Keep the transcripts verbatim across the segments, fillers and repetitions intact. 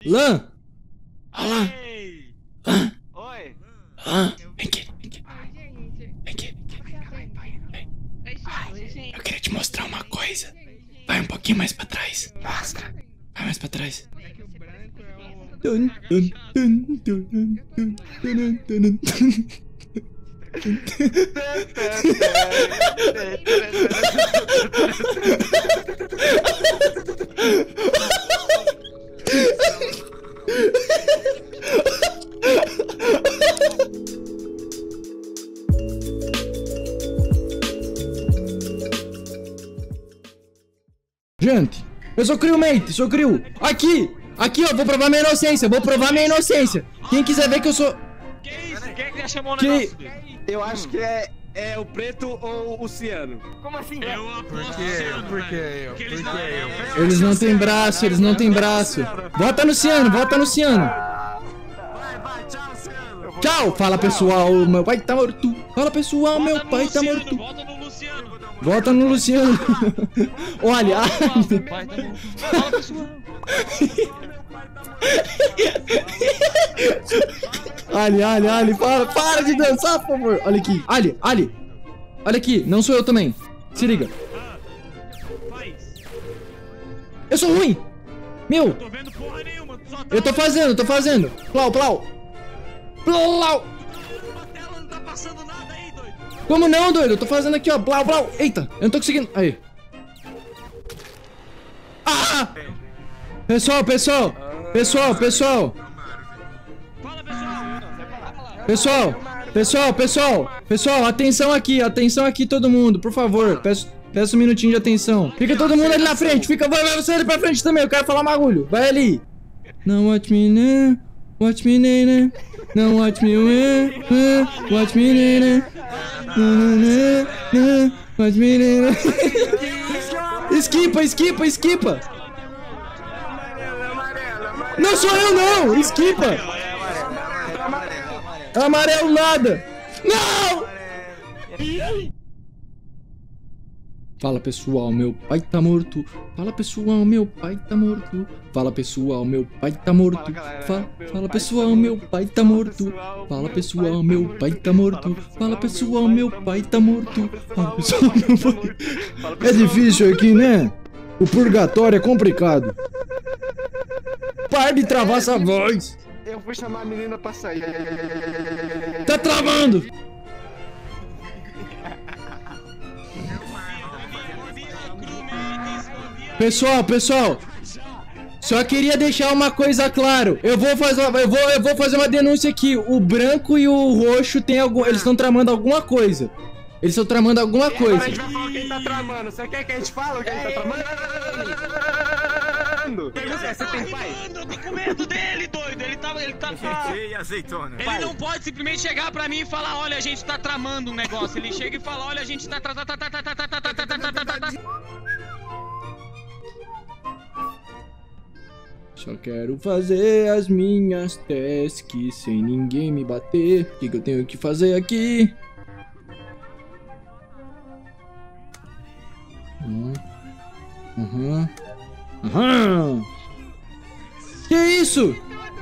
Lan! Olha lá! Lan! Oi! Lan! Vem aqui, vem aqui. Vem aqui. Eu queria te mostrar uma coisa. Vai um pouquinho mais pra trás. Mostra. Vai mais pra trás. Dun, dun, dun, dun, dun, dun, dun, dun, dun. Gente, eu sou crewmate, sou crew. Aqui, aqui, ó, vou provar minha inocência, vou provar minha inocência. Quem quiser ver que eu sou... Que isso? Quem é que já chamou o Que- negócio dele? Eu acho que é, é o preto ou o ciano. Como assim? Eu aposto Por no que eu? Ciano, Por que velho. eu? Porque Por eles que não- eu? Eles não têm braço, eles não têm braço. Vota no Ciano, vota no Ciano. Vai, vai, tchau, Ciano. Tchau, fala pessoal, meu pai tá morto. Fala pessoal, meu Vota no pai tá Luciano, morto. Vota no Luciano. Vota no Luciano. Olha, Fala, pai tá morto. Fala, pessoal. Ali, Ali, Ali, para, para de dançar, por favor. Olha aqui, Ali, Ali. Olha aqui, não sou eu também. Se liga. Faz. Eu sou ruim. Meu, Tô vendo porra nenhuma. Tu só tá eu tô fazendo, tô fazendo. Plau, plau. Plau. A tela não tá passando nada aí, doido. Como não, doido? Eu tô fazendo aqui, ó. Plau, plau. Eita, eu não tô conseguindo. Aí. Ah! Pessoal, pessoal. Pessoal, pessoal. Fala, pessoal. Pessoal, pessoal, pessoal. Pessoal, atenção aqui, atenção aqui todo mundo, por favor. Peço, peço um minutinho de atenção. Fica todo mundo ali na frente. Fica, vai, vai você ali pra frente também. Eu quero falar bagulho. Vai ali. Não watch me, né? Watch me, né? né? Não watch me, né? né? Watch me, né? né? Não, né? né? Watch me, né? né? Esquipa, esquipa, esquipa. Não sou eu, não. Esquipa. Amarelo nada. Não. Fala pessoal, meu pai tá morto. Fala pessoal, meu pai tá morto. Fala pessoal, meu pai tá morto. Fala, fala pessoal, meu pai tá morto. Fala pessoal, meu pai tá morto. Fala pessoal, meu pai tá morto. Fala pessoal, meu pai. É difícil aqui, né? O purgatório é complicado. Para de travar essa voz. Eu vou chamar a menina pra sair. Tá travando. Pessoal, pessoal, só queria deixar uma coisa claro. Eu vou fazer, eu vou, eu vou fazer uma denúncia aqui. O branco e o roxo tem algum, eles estão tramando alguma coisa. Eles estão tramando alguma Agora coisa. a gente vai falar quem tá tramando. Você quer que a gente fale quem tá tramando? Pergunta, você tem pai? Mano, eu tô com medo dele, doido. Ele tá. Ele tá. E azeitona. Ele não pode simplesmente chegar pra mim e falar, olha, a gente tá tramando um negócio. Ele chega e fala, olha, a gente tá. tá, tá, tá, tá, tá, tá, tá, tá, tá, tá, tá, tá. Só quero fazer as minhas tasks sem ninguém me bater. O que, que eu tenho que fazer aqui? Uhum. Uhum. Uhum. Que isso?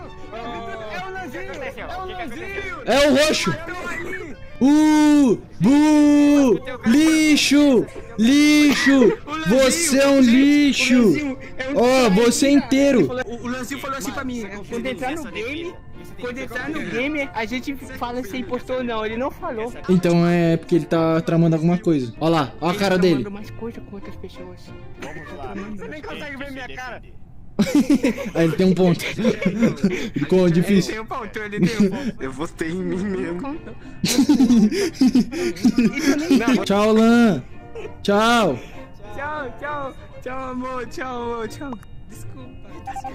É o roxo. Uh, bu, lixo, lixo. Você é um lixo. Ó, oh, você inteiro. O, o Lanzinho falou assim pra mim, quando entrar no game, quando entrar no game, a gente fala se impostor ou não, ele não falou. Então é porque ele tá tramando alguma coisa. Ó lá, ó a cara dele. mais coisa com outras pessoas. Você nem consegue ver minha cara. Aí ele tem um ponto. Ficou difícil. Tem um ponto, ele tem um ponto. Eu votei em mim mesmo. Tchau, Lan. Tchau. Tchau, tchau, tchau, amor, tchau, amor, tchau. Desculpa.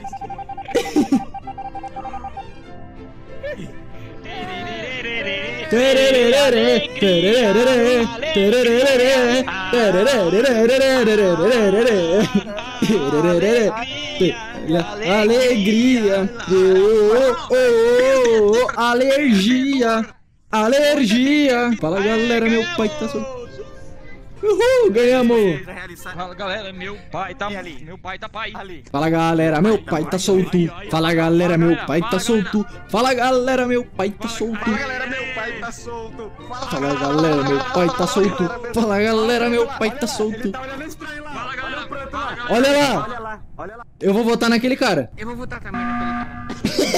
Alegria, oh, oh, oh, oh, alergia, alergia. Fala galera, meu pai tá solto. Uhul, ganhamos. Fala, galera, meu pai tá... Meu pai tá pai. Fala, galera, meu pai tá solto. Fala, galera, meu pai tá solto. Fala, galera, meu pai tá solto. Fala, galera, meu pai tá solto. Fala, galera, meu pai tá solto. Fala, galera, meu pai tá solto. Tá olhando estranho lá. Fala, galera. Fala, galera. Olha Olha lá. lá, olha lá. Eu vou votar naquele cara. Eu vou votar também naquele cara.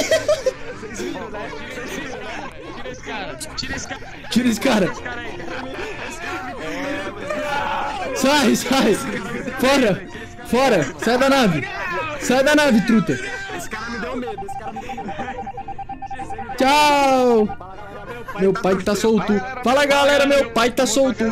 Tira esse cara. Tira esse cara. Tira esse cara. Esse cara aí. Sai, sai. Fora. Fora. Sai da nave. Sai da nave, truta. Esse cara me deu medo, esse cara me deu medo. Tchau. Meu pai tá solto. Fala, galera, meu pai tá solto.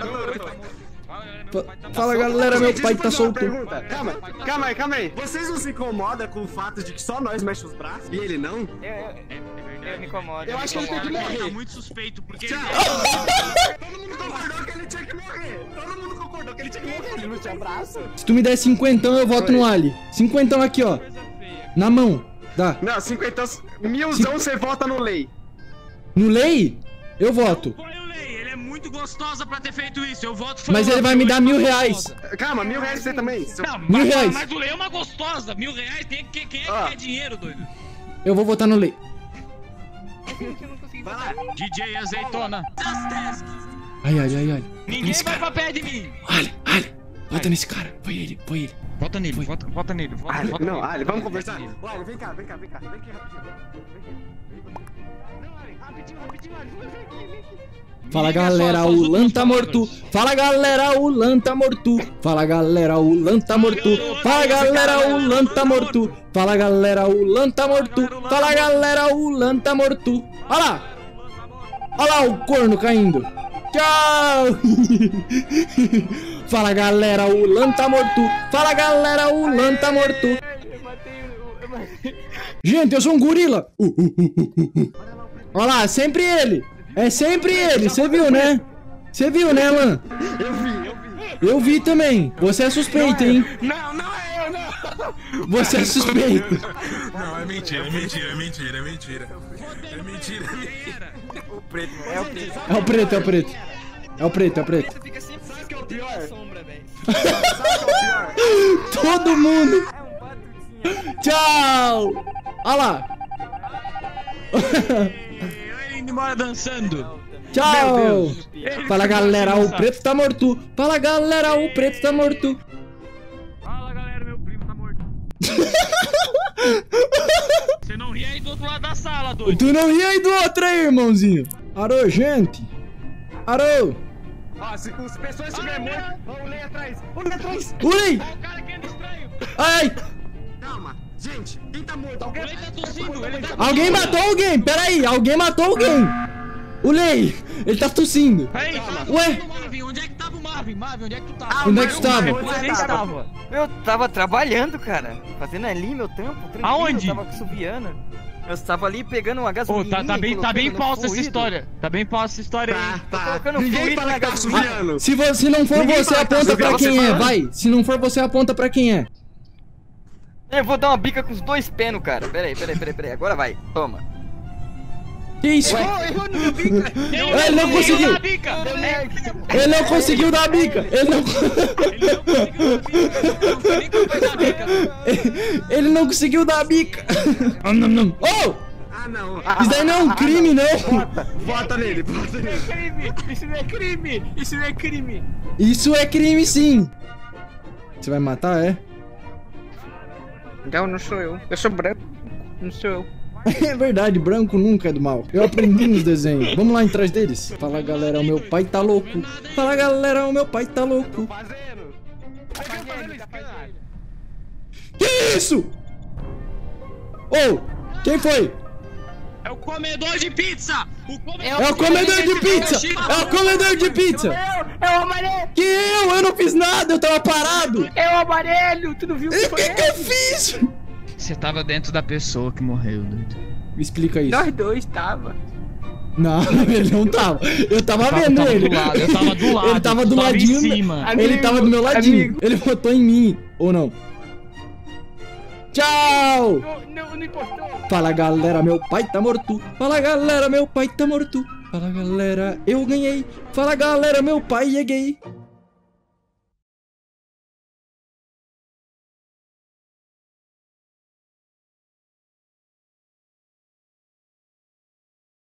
Fala, galera, meu pai tá solto. Calma, calma aí, calma aí. Vocês não se incomodam com o fato de que só nós mexe os braços e ele não? Eu, eu, eu me incomodo. Eu acho que ele tem que Ele tá morrer. muito suspeito, porque... Tchau. Todo mundo concordou que ele tinha que morrer. Todo mundo concordou que ele tinha que morrer. Ele não tinha braço. Se tu me der cinquentão, eu voto no Ali. Cinquentão aqui, ó. Na mão. Dá. Não, cinquenta... Milzão você vota no lei. No lei, eu voto. Foi o Lei, ele é muito gostosa pra ter feito isso. Eu voto... Mas ele vai me dar mil reais. Calma, mil reais você também. Seu- Não, Mil mas, reais. mas o Lei é uma gostosa. Mil reais, tem, quem, quem é que Ah. quer dinheiro, doido? Eu vou votar no lei. Eu não consegui Vai votar. lá. D J Azeitona. Ai, ai, ai, ai. Ninguém vai pra pé de mim. Ali, Ali. Vota nesse cara. Foi ele, foi ele. Vota nele, vota, vota nele. Vota, Ali, vota não, nele. Ali, vamos conversar. Vota nele. Ali, vem cá, vem cá, vem cá. Vem aqui rapidinho. Vem aqui. Não, Ali, rapidinho, rapidinho, Ali. Vem aqui, vem aqui. Fala, Liga galera, só, só o as Lan últimas tá morto. palavras. Fala, galera, o Lan tá morto. Fala, galera, o Lan tá morto. Fala, galera, o Lan tá morto. Fala, galera, o Lan tá morto. Fala, galera, o Lan tá morto. Olha lá. Olha lá o corno caindo. Tchau. Fala, galera, o Lan tá morto. Fala, galera, o Lan tá morto. Eu matei o... Eu matei... Gente, eu sou um gorila. Uh, uh, uh, uh, uh. Olha lá, sempre ele. É sempre ele, você viu, né? Você viu, né, Lan? Eu vi, eu vi. Eu vi também. Você é suspeito, hein? Não, não é eu, não. Você é suspeito. Não, é mentira, é mentira, é mentira, é mentira. É mentira, é mentira. O preto é o preto. É o preto, é o preto. É o preto, é o preto. Você fica sempre Sabe o que é o pior? sombra, velho. Sabe o que é o pior? Todo mundo. É um batutinho. Tchau. Olha lá. Ele indo embora dançando. Tchau. Fala, galera, o preto tá morto. Fala, galera, o preto tá morto. Fala, galera, meu primo tá morto. Você não ri aí do outro lado da sala, doido. Tu não ri aí do outro aí, irmãozinho. Arô, gente. Arô. Ó, se as pessoas estiverem mortas, vamos ler atrás. Vamos ler atrás. Ui. Olha o cara que anda estranho. Ai. Calma. Gente, quem tá morto? Alguém Ele tá tossindo, ele tá Alguém matou alguém. Pera aí. Alguém matou alguém. O Lei. Ele tá tossindo. Aí, fala Ué? do Marvin, onde é que tava o Marvin? Marvin, onde é que tu tava? Onde é que tu tava? Onde você tava? Eu tava trabalhando, cara. Fazendo ali meu trampo, tranquilo. Aonde? Eu tava subiando. Eu estava ali pegando uma Ô, gasolina. tá, tá bem, tá bem falsa essa história. Tá bem falsa essa história aí. Tá, tá. colocando Ninguém fluido fala na que tá gasolina. subiando. Se, vo- se não for Ninguém você, fala que tá aponta pra subindo, quem você é. fala. Vai. Se não for você, aponta pra quem é. Eu vou dar uma bica com os dois pés no cara. Pera aí, pera aí, pera aí, pera aí. Agora vai. Toma. Que isso? Errou no meu bica. Ele não conseguiu. dar a bica. Ele não conseguiu dar a bica. Ele não. Ele não conseguiu dar a bica. Ele não conseguiu dar a bica. Ele não conseguiu dar a bica. Nom, nom, nom. Oh! Ah, não. Isso daí não é um crime, não. Vota, vota nele, vota nele. Crime. Isso não é crime. Isso não é crime. Isso é crime, sim. Você vai matar, é? Não, não sou eu. Eu sou branco. Não sou eu. É verdade, branco nunca é do mal. Eu aprendi nos desenhos. Vamos lá atrás deles. Fala, galera, o meu pai tá louco. Fala, galera, o meu pai tá louco. Fazendo. Que isso? Oh, quem foi? É o comedor de pizza. O comedor É o comedor de pizza. É o comedor de pizza. Eu, é o amarelo. Que eu? Eu não fiz nada, eu tava parado. É o amarelo. Tu não viu o E que o foi? que que eu fiz? Você tava dentro da pessoa que morreu, doido. Me explica isso. Nós dois tava. Não, ele não tava. Eu tava tava- vendo tava ele. do lado, eu tava do lado, Ele tava do tava em ladinho. cima. Ele Amigo, tava do meu ladinho. amigo. Ele votou em mim, ou não? Tchau! Não, não, não importou. Fala, galera, meu pai tá morto. Fala, galera, meu pai tá morto. Fala, galera, eu ganhei. Fala, galera, meu pai é gay.